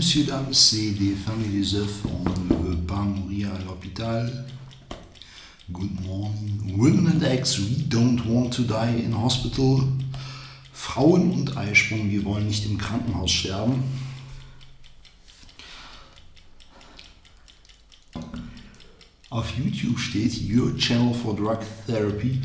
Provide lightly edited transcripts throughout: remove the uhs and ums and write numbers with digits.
monsieur, dame, c'est des femmes et des œufs, on ne veut pas mourir à l'hôpital. Good morning. Women and eggs, we don't want to die in hospital. Frauen und Eisprung, wir wollen nicht im Krankenhaus sterben. Auf YouTube steht Your Channel for Drug Therapy.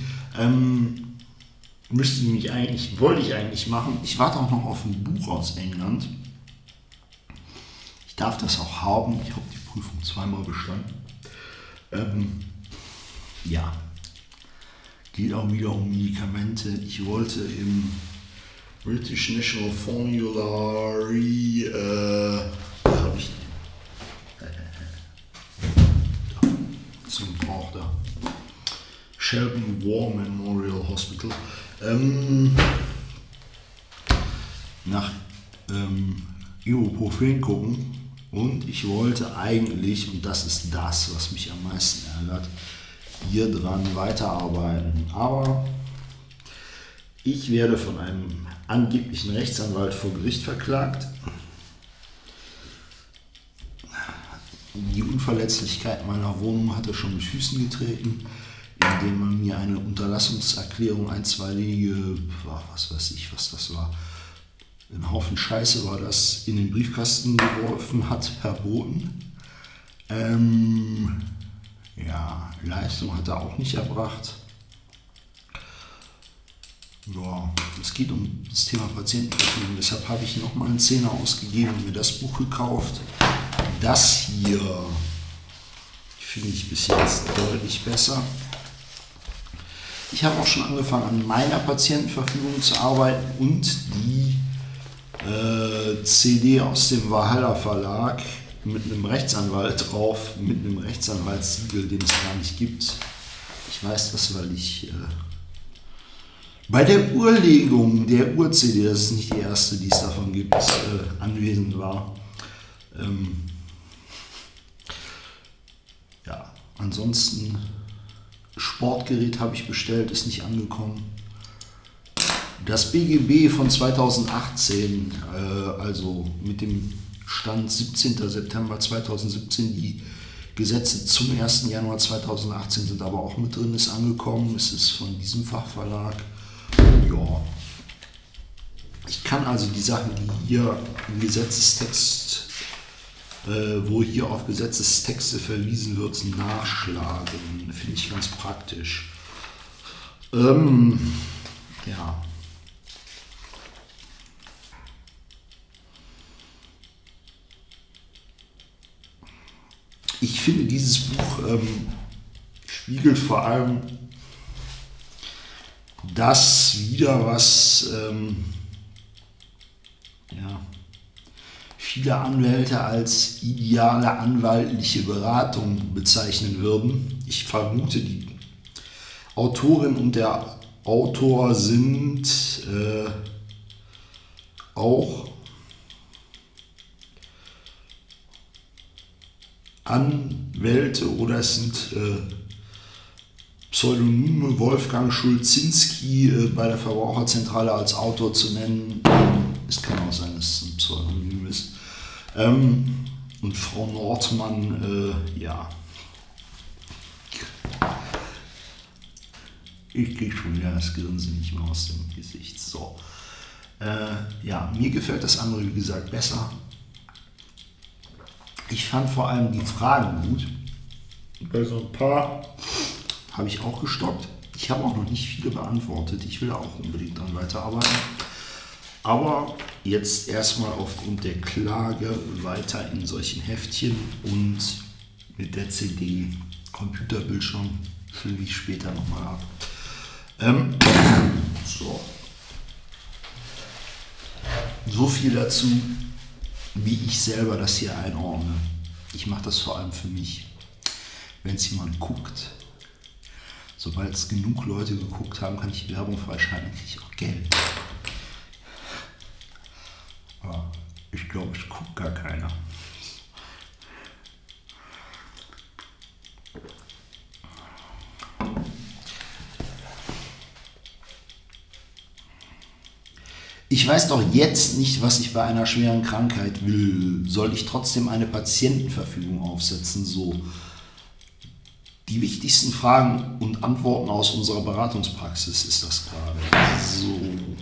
Wollte ich eigentlich machen. Ich warte auch noch auf ein Buch aus England. Ich darf das auch haben. Ich habe die Prüfung zweimal bestanden. Ja, geht auch wieder um Medikamente. Ich wollte im British National Formulary, habe ich zum Brauch da. Shelby War Memorial Hospital. Nach Ibuprofen gucken, und ich wollte eigentlich, und das ist das, was mich am meisten ärgert, hier dran weiterarbeiten. Aber ich werde von einem angeblichen Rechtsanwalt vor Gericht verklagt. Die Unverletzlichkeit meiner Wohnung hatte schon mit Füßen getreten, indem man mir eine Unterlassungserklärung, einstweilige, was weiß ich, was das war, ein Haufen Scheiße war das, in den Briefkasten geworfen hat, verboten. Ja, Leistung hat er auch nicht erbracht. Ja, es geht um das Thema Patientenverfügung, deshalb habe ich nochmal einen Zehner ausgegeben und mir das Buch gekauft. Das hier finde ich bis jetzt deutlich besser. Ich habe auch schon angefangen, an meiner Patientenverfügung zu arbeiten und die CD aus dem Valhalla Verlag mit einem Rechtsanwalt drauf, mit einem Rechtsanwaltssiegel, den es gar nicht gibt. Ich weiß das, weil ich bei der Urlegung der Ur-CD, das ist nicht die erste, die es davon gibt, anwesend war. Ja, ansonsten Sportgerät habe ich bestellt, ist nicht angekommen. Das BGB von 2018, also mit dem Stand 17. September 2017, die Gesetze zum 1. Januar 2018 sind aber auch mit drin, ist angekommen. Es ist von diesem Fachverlag. Ja, ich kann also die Sachen, die hier im Gesetzestext, wo hier auf Gesetzestexte verwiesen wird, nachschlagen. Finde ich ganz praktisch. Ja. Ich finde, dieses Buch spiegelt vor allem das wider, was viele Anwälte als ideale anwaltliche Beratung bezeichnen würden. Ich vermute, die Autorin und der Autor sind auch Anwälte oder es sind Pseudonyme. Wolfgang Schulzinski bei der Verbraucherzentrale als Autor zu nennen. Es kann auch sein, dass es ein Pseudonym ist. Und Frau Nordmann, ja. Ich kriege schon wieder das Grinsen nicht mehr aus dem Gesicht. So. Ja, mir gefällt das andere, wie gesagt, besser. Ich fand vor allem die Fragen gut. Bei so ein paar habe ich auch gestoppt. Ich habe auch noch nicht viele beantwortet. Ich will auch unbedingt daran weiterarbeiten. Aber jetzt erstmal aufgrund der Klage weiter in solchen Heftchen und mit der CD. Computerbildschirm fülle ich später nochmal ab. So viel dazu, wie ich selber das hier einordne. Ich mache das vor allem für mich. Wenn es jemand guckt, sobald es genug Leute geguckt haben, kann ich Werbung freischalten, kriege ich auch Geld. Aber ich glaube, es guckt gar keiner. Ich weiß doch jetzt nicht, was ich bei einer schweren Krankheit will. Soll ich trotzdem eine Patientenverfügung aufsetzen? So. Die wichtigsten Fragen und Antworten aus unserer Beratungspraxis ist das gerade. So.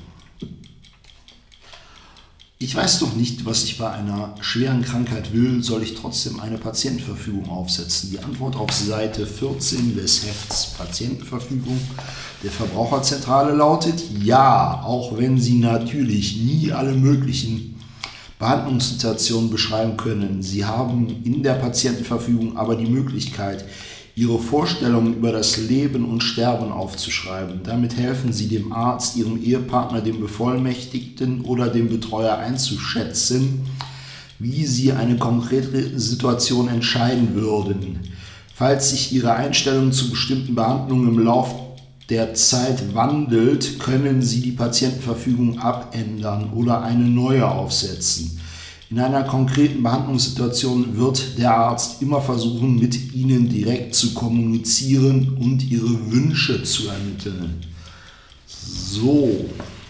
Ich weiß doch nicht, was ich bei einer schweren Krankheit will. Soll ich trotzdem eine Patientenverfügung aufsetzen? Die Antwort auf Seite 14 des Hefts Patientenverfügung der Verbraucherzentrale lautet ja, auch wenn Sie natürlich nie alle möglichen Behandlungssituationen beschreiben können. Sie haben in der Patientenverfügung aber die Möglichkeit, Ihre Vorstellungen über das Leben und Sterben aufzuschreiben. Damit helfen Sie dem Arzt, Ihrem Ehepartner, dem Bevollmächtigten oder dem Betreuer einzuschätzen, wie Sie eine konkrete Situation entscheiden würden. Falls sich Ihre Einstellung zu bestimmten Behandlungen im Laufe der Zeit wandelt, können Sie die Patientenverfügung abändern oder eine neue aufsetzen. In einer konkreten Behandlungssituation wird der Arzt immer versuchen, mit Ihnen direkt zu kommunizieren und Ihre Wünsche zu ermitteln. So.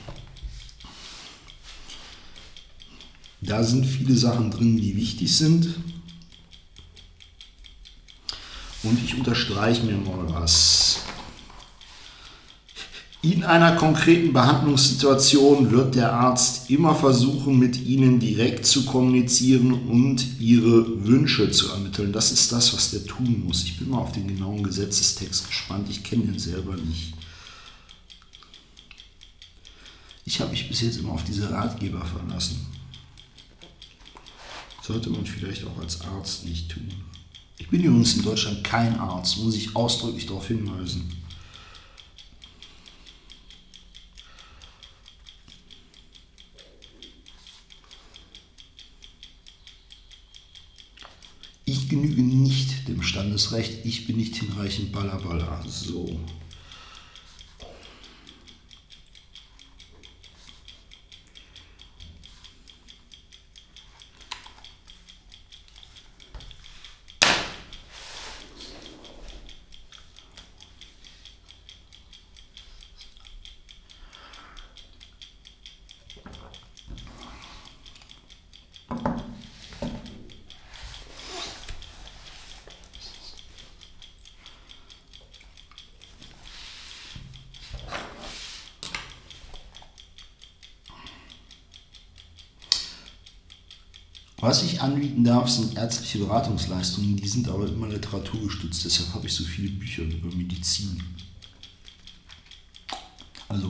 Da sind viele Sachen drin, die wichtig sind. Und ich unterstreiche mir mal was. In einer konkreten Behandlungssituation wird der Arzt immer versuchen, mit Ihnen direkt zu kommunizieren und Ihre Wünsche zu ermitteln. Das ist das, was der tun muss. Ich bin mal auf den genauen Gesetzestext gespannt. Ich kenne den selber nicht. Ich habe mich bis jetzt immer auf diese Ratgeber verlassen. Sollte man vielleicht auch als Arzt nicht tun. Ich bin übrigens in Deutschland kein Arzt, muss ich ausdrücklich darauf hinweisen. Ich genüge nicht dem Standesrecht, ich bin nicht hinreichend Balla. So. Was ich anbieten darf, sind ärztliche Beratungsleistungen, die sind aber immer literaturgestützt, deshalb habe ich so viele Bücher über Medizin. Also,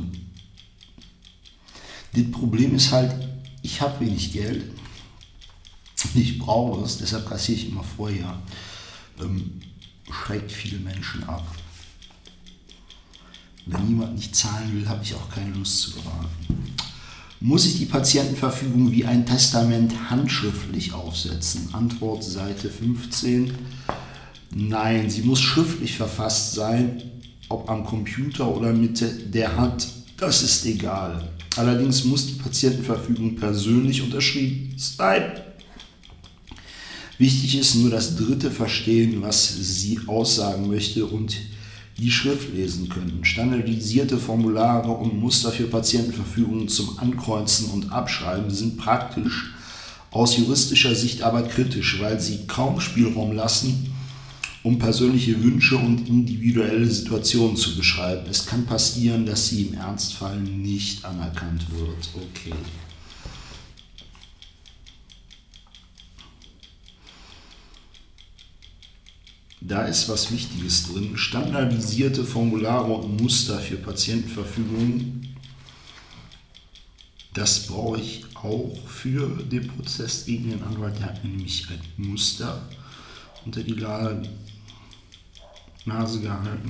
das Problem ist halt, ich habe wenig Geld, ich brauche es, deshalb kassiere ich immer vorher. Schreckt viele Menschen ab. Wenn jemand nicht zahlen will, habe ich auch keine Lust zu beraten. Muss ich die Patientenverfügung wie ein Testament handschriftlich aufsetzen? Antwort Seite 15. Nein, sie muss schriftlich verfasst sein, ob am Computer oder mit der Hand, das ist egal. Allerdings muss die Patientenverfügung persönlich unterschrieben sein. Wichtig ist nur das Dritte verstehen, was sie aussagen möchte und die Schrift lesen können. Standardisierte Formulare und Muster für Patientenverfügungen zum Ankreuzen und Abschreiben sind praktisch, aus juristischer Sicht aber kritisch, weil sie kaum Spielraum lassen, um persönliche Wünsche und individuelle Situationen zu beschreiben. Es kann passieren, dass sie im Ernstfall nicht anerkannt wird. Okay. Da ist was Wichtiges drin. Standardisierte Formulare und Muster für Patientenverfügungen. Das brauche ich auch für den Prozess gegen den Anwalt. Der hat mir nämlich ein Muster unter die Nase gehalten.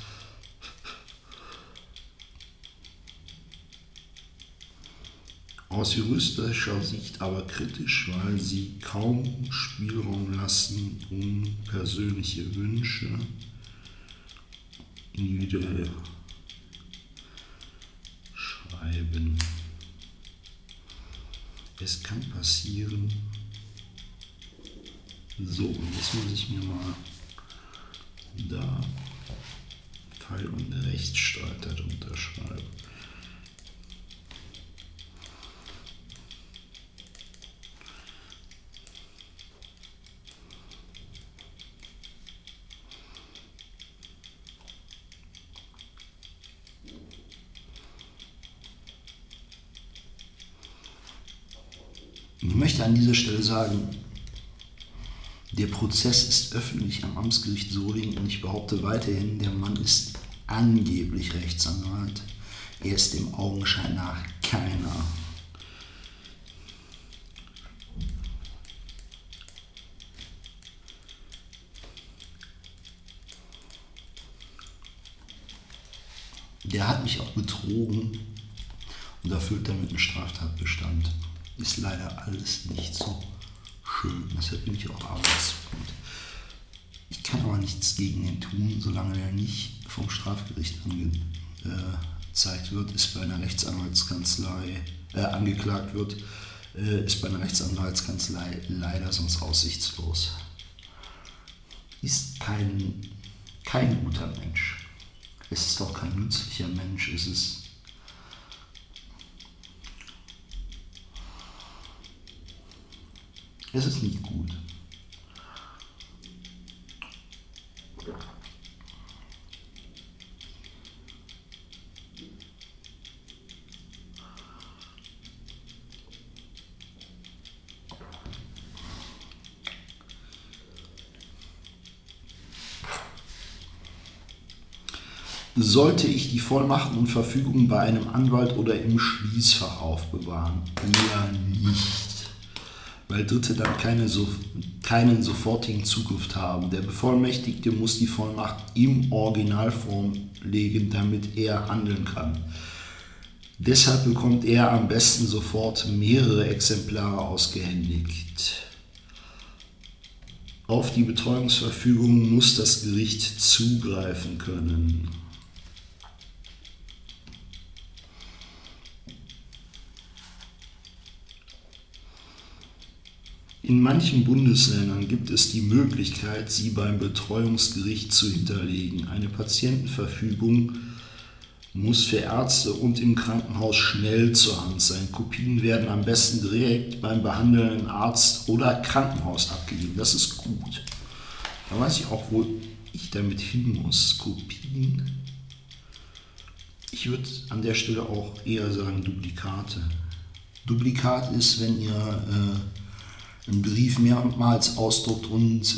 Aus juristischer Sicht aber kritisch, weil sie kaum Spielraum lassen, um persönliche Wünsche individuell schreiben. Es kann passieren. So, und jetzt muss ich mir mal da Pfeil und Rechtsstreit darunter schreiben. Ich möchte an dieser Stelle sagen, der Prozess ist öffentlich am Amtsgericht Solingen und ich behaupte weiterhin, der Mann ist angeblich Rechtsanwalt. Er ist dem Augenschein nach keiner. Der hat mich auch betrogen und erfüllt damit einen Straftatbestand. Ist leider alles nicht so schön. Deshalb bin ich auch arbeitssuchend. Ich kann aber nichts gegen ihn tun, solange er nicht vom Strafgericht angezeigt wird, ist bei einer Rechtsanwaltskanzlei angeklagt wird, ist bei einer Rechtsanwaltskanzlei leider sonst aussichtslos. Ist kein guter Mensch. Es ist auch kein nützlicher Mensch, es ist nicht gut. Sollte ich die Vollmachten und Verfügungen bei einem Anwalt oder im Schließfach aufbewahren? Eher nicht, weil Dritte dann keinen sofortigen Zugriff haben. Der Bevollmächtigte muss die Vollmacht im Original vorlegen, damit er handeln kann. Deshalb bekommt er am besten sofort mehrere Exemplare ausgehändigt. Auf die Betreuungsverfügung muss das Gericht zugreifen können. In manchen Bundesländern gibt es die Möglichkeit, sie beim Betreuungsgericht zu hinterlegen. Eine Patientenverfügung muss für Ärzte und im Krankenhaus schnell zur Hand sein. Kopien werden am besten direkt beim behandelnden Arzt oder Krankenhaus abgegeben. Das ist gut. Da weiß ich auch, wo ich damit hin muss. Kopien. Ich würde an der Stelle auch eher sagen Duplikate. Duplikat ist, wenn ihr einen Brief mehrmals ausdruckt und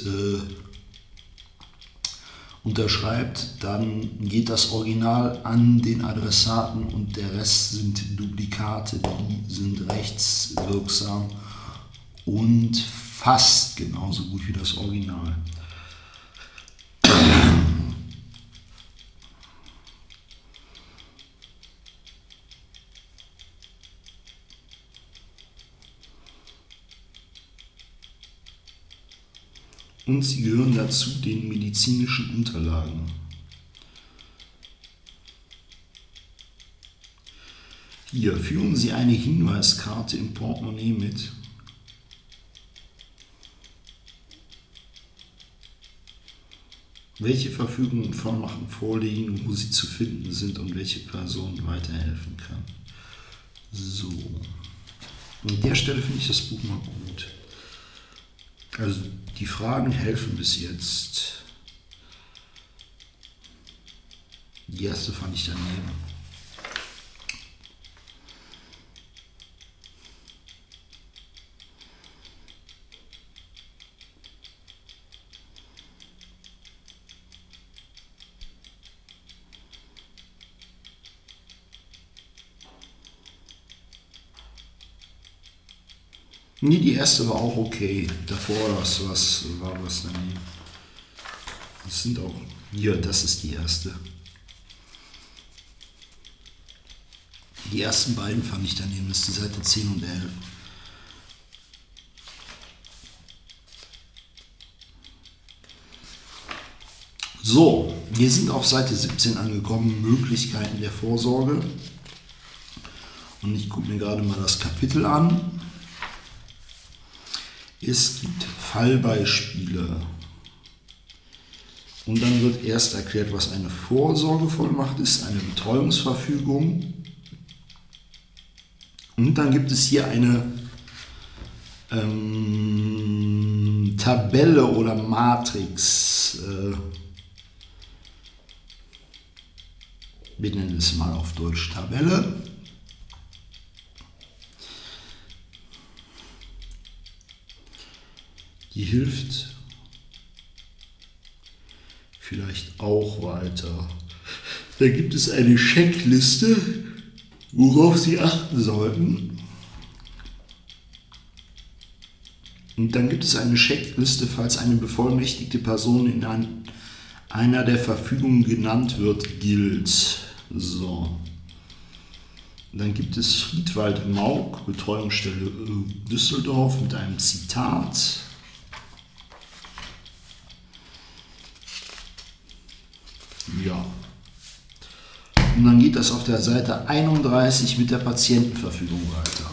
unterschreibt, dann geht das Original an den Adressaten und der Rest sind Duplikate, die sind rechtswirksam und fast genauso gut wie das Original. Und sie gehören dazu den medizinischen Unterlagen. Hier führen Sie eine Hinweiskarte im Portemonnaie mit. Welche Verfügungen und Vollmachten vorliegen, wo sie zu finden sind und welche Person weiterhelfen kann. So. An der Stelle finde ich das Buch mal gut. Also die Fragen helfen bis jetzt. Die erste fand ich daneben. Nee, die erste war auch okay. Davor war was daneben. Das sind auch. Hier, das ist die erste. Die ersten beiden fand ich daneben. Das ist die Seite 10 und 11. So, wir sind auf Seite 17 angekommen. Möglichkeiten der Vorsorge. Und ich gucke mir gerade mal das Kapitel an. Es gibt Fallbeispiele und dann wird erst erklärt, was eine Vorsorgevollmacht ist, eine Betreuungsverfügung und dann gibt es hier eine Tabelle oder Matrix, wir nennen es mal auf Deutsch Tabelle. Die hilft vielleicht auch weiter. Da gibt es eine Checkliste, worauf Sie achten sollten. Und dann gibt es eine Checkliste, falls eine bevollmächtigte Person in einer der Verfügungen genannt wird, gilt. So. Dann gibt es Friedwald Mauk, Betreuungsstelle Düsseldorf, mit einem Zitat. Ja. Und dann geht das auf der Seite 31 mit der Patientenverfügung weiter.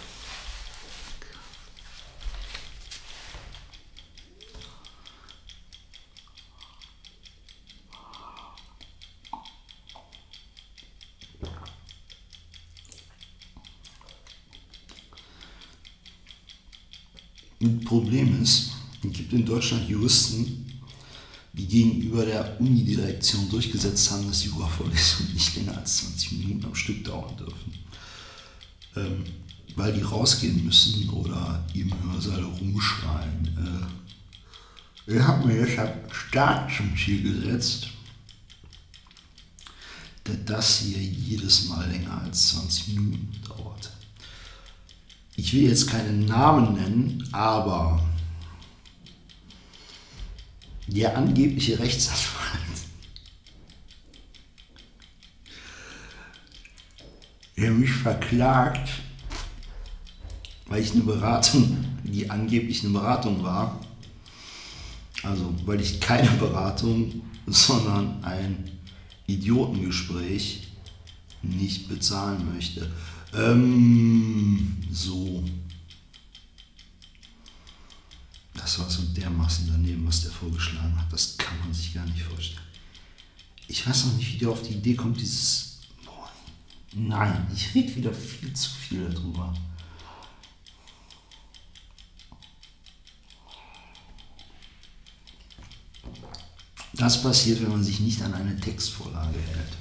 Ein Problem ist, es gibt in Deutschland Juristen, die gegenüber der Unidirektion durchgesetzt haben, dass Jura-Vorlesungen nicht länger als 20 Minuten am Stück dauern dürfen. Weil die rausgehen müssen oder im Hörsaal rumschreien. Ich habe mir deshalb stark zum Ziel gesetzt, dass das hier jedes Mal länger als 20 Minuten dauert. Ich will jetzt keinen Namen nennen, aber der angebliche Rechtsanwalt, der mich verklagt, weil ich eine Beratung, die angeblich eine Beratung war, also weil ich keine Beratung, sondern ein Idiotengespräch nicht bezahlen möchte. So. Das war so dermaßen daneben, was der vorgeschlagen hat. Das kann man sich gar nicht vorstellen. Ich weiß noch nicht, wie der auf die Idee kommt, dieses... Boah, nein, ich rede wieder viel zu viel darüber. Das passiert, wenn man sich nicht an eine Textvorlage hält.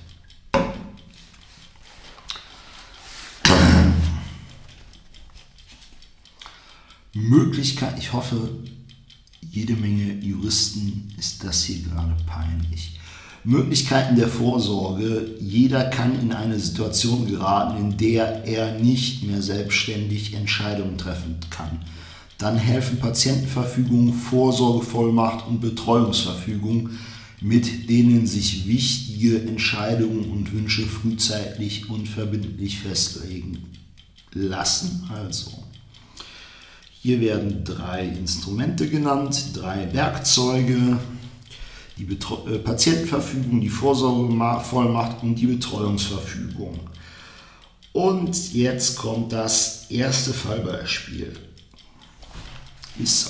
Möglichkeit, ich hoffe, jede Menge Juristen ist das hier gerade peinlich. Möglichkeiten der Vorsorge. Jeder kann in eine Situation geraten, in der er nicht mehr selbstständig Entscheidungen treffen kann. Dann helfen Patientenverfügung, Vorsorgevollmacht und Betreuungsverfügung, mit denen sich wichtige Entscheidungen und Wünsche frühzeitig und verbindlich festlegen lassen. Also, hier werden 3 Instrumente genannt, 3 Werkzeuge, die Patientenverfügung, die Vorsorgevollmacht und die Betreuungsverfügung. Und jetzt kommt das erste Fallbeispiel. Ist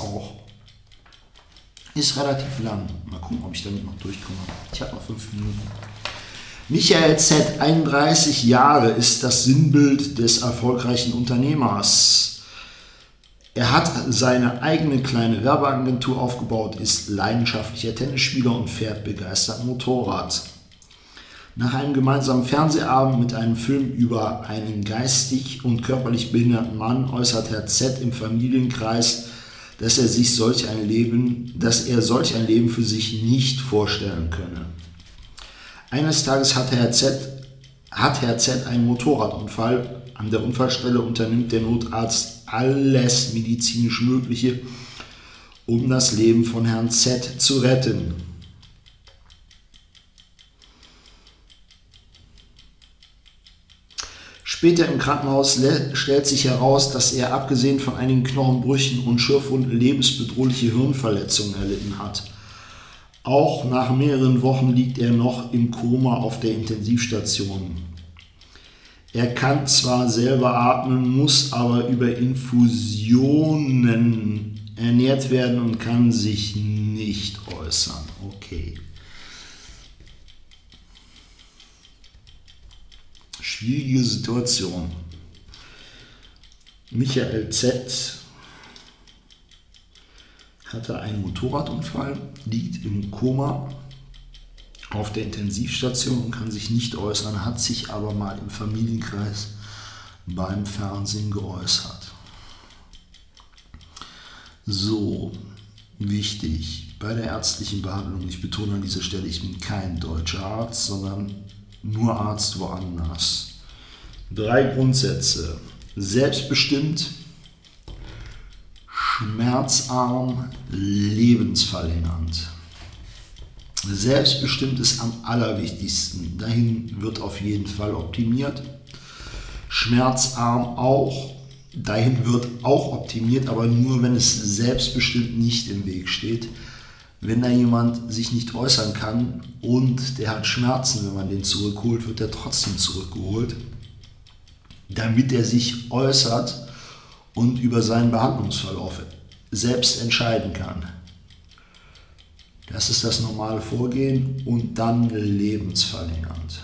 relativ lang. Mal gucken, ob ich damit noch durchkomme. Ich habe noch 5 Minuten. Michael Z., 31 Jahre, ist das Sinnbild des erfolgreichen Unternehmers. Er hat seine eigene kleine Werbeagentur aufgebaut, ist leidenschaftlicher Tennisspieler und fährt begeistert Motorrad. Nach einem gemeinsamen Fernsehabend mit einem Film über einen geistig und körperlich behinderten Mann äußert Herr Z. im Familienkreis, dass er solch ein Leben für sich nicht vorstellen könne. Eines Tages hat Herr Z. einen Motorradunfall. An der Unfallstelle unternimmt der Notarzt alles medizinisch Mögliche, um das Leben von Herrn Z. zu retten. Später im Krankenhaus stellt sich heraus, dass er abgesehen von einigen Knochenbrüchen und Schürfwunden lebensbedrohliche Hirnverletzungen erlitten hat. Auch nach mehreren Wochen liegt er noch im Koma auf der Intensivstation. Er kann zwar selber atmen, muss aber über Infusionen ernährt werden und kann sich nicht äußern. Okay. Schwierige Situation. Michael Z. hatte einen Motorradunfall, liegt im Koma auf der Intensivstation und kann sich nicht äußern, hat sich aber mal im Familienkreis beim Fernsehen geäußert. So, wichtig, bei der ärztlichen Behandlung, ich betone an dieser Stelle, ich bin kein deutscher Arzt, sondern nur Arzt woanders. 3 Grundsätze: selbstbestimmt, schmerzarm, lebensverlängernd. Selbstbestimmt ist am allerwichtigsten. Dahin wird auf jeden Fall optimiert. Schmerzarm auch. Dahin wird auch optimiert, aber nur, wenn es selbstbestimmt nicht im Weg steht. Wenn da jemand sich nicht äußern kann und der hat Schmerzen, wenn man den zurückholt, wird er trotzdem zurückgeholt, damit er sich äußert und über seinen Behandlungsverlauf selbst entscheiden kann. Das ist das normale Vorgehen und dann lebensverlängernd.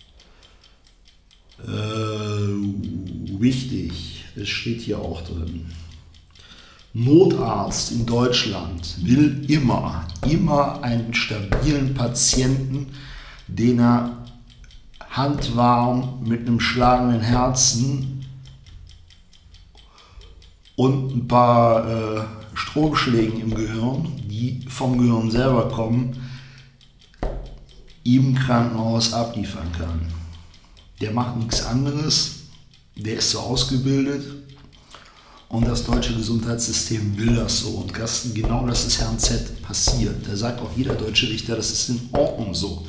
Wichtig, es steht hier auch drin, Notarzt in Deutschland will immer einen stabilen Patienten, den er handwarm mit einem schlagenden Herzen und ein paar Stromschlägen im Gehirn, die vom Gehirn selber kommen, im Krankenhaus abliefern kann. Der macht nichts anderes, der ist so ausgebildet und das deutsche Gesundheitssystem will das so. Und genau das ist Herrn Z passiert. Da sagt auch jeder deutsche Richter, das ist in Ordnung so.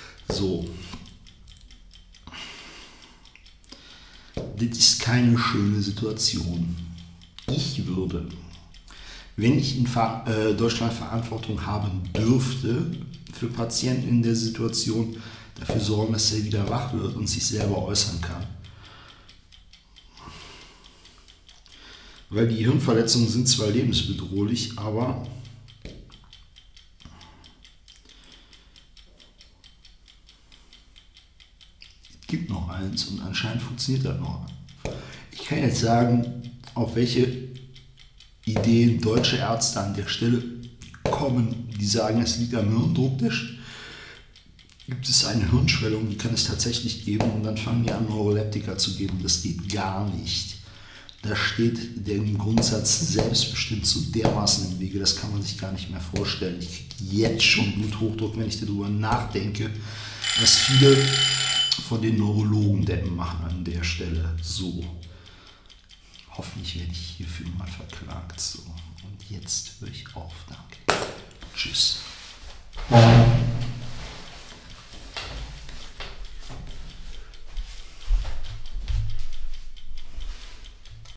Das ist keine schöne Situation. Ich würde, wenn ich in Deutschland Verantwortung haben dürfte für Patienten in der Situation, dafür sorgen, dass er wieder wach wird und sich selber äußern kann. Weil die Hirnverletzungen sind zwar lebensbedrohlich, aber es gibt noch eins und anscheinend funktioniert das noch. Ich kann jetzt sagen, auf welche Ideen deutsche Ärzte an der Stelle kommen, die sagen, es liegt am Hirndruck. Gibt es eine Hirnschwellung, die kann es tatsächlich geben und dann fangen die an, Neuroleptika zu geben. Das geht gar nicht. Da steht der Grundsatz selbstbestimmt so dermaßen im Wege, das kann man sich gar nicht mehr vorstellen. Ich kriege jetzt schon Bluthochdruck, wenn ich darüber nachdenke, was viele von den Neurologen Deppen machen an der Stelle. So, hoffentlich werde ich hierfür mal verklagt. So, und jetzt höre ich auf. Danke. Tschüss.